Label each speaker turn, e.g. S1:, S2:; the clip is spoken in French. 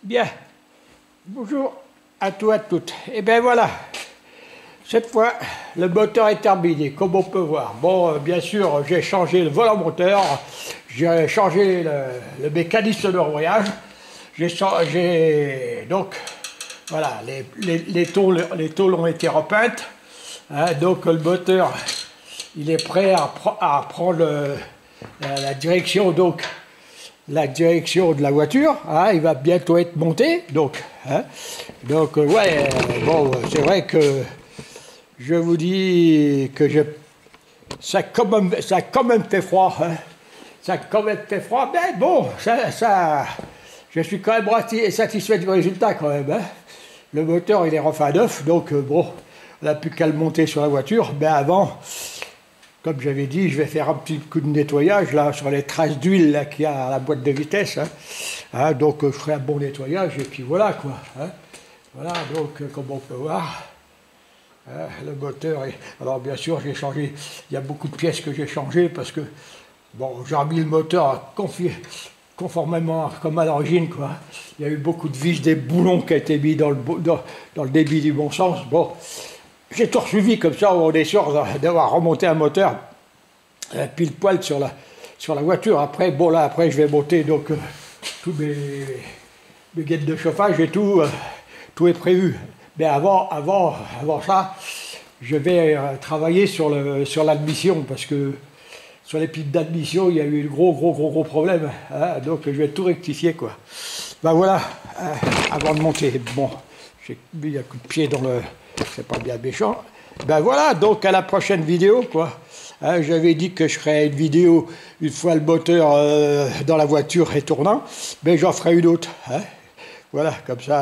S1: Bien, bonjour à tous et à toutes. Et bien voilà, cette fois le moteur est terminé, comme on peut voir. Bon, bien sûr, j'ai changé le volant moteur, j'ai changé le mécanisme de rouillage, donc voilà, les tôles ont été repeintes, hein, donc le moteur il est prêt à prendre la direction donc. La direction de la voiture, hein, il va bientôt être monté, donc ouais, bon, c'est vrai que je vous dis que ça a quand même fait froid, hein, ça a quand même fait froid, mais bon, je suis quand même satisfait du résultat quand même, hein. Le moteur il est refait à neuf, donc bon, on n'a plus qu'à le monter sur la voiture, mais avant. Comme j'avais dit, je vais faire un petit coup de nettoyage là sur les traces d'huile qu'il y a à la boîte de vitesse. Hein, donc je ferai un bon nettoyage et puis voilà quoi. Hein. Voilà, donc comme on peut voir, hein, le moteur est... Alors bien sûr j'ai changé, il y a beaucoup de pièces que j'ai changées parce que bon, j'ai remis le moteur conformément comme à l'origine quoi. Il y a eu beaucoup de vis, des boulons qui ont été mis dans le débit du bon sens. Bon. J'ai tout suivi comme ça, on est sûr d'avoir remonté un moteur pile poil sur la voiture. Après, bon là, après je vais monter donc tous mes guettes de chauffage et tout est prévu. Mais avant ça, je vais travailler sur l'admission parce que sur les piles d'admission, il y a eu de gros problèmes. Hein, donc je vais tout rectifier quoi. Ben voilà, avant de monter. Bon, j'ai mis un coup de pied dans le... C'est pas bien méchant. Ben voilà, donc à la prochaine vidéo, quoi. Hein, j'avais dit que je ferais une vidéo une fois le moteur dans la voiture est tournant, mais j'en ferai une autre. Hein. Voilà, comme ça.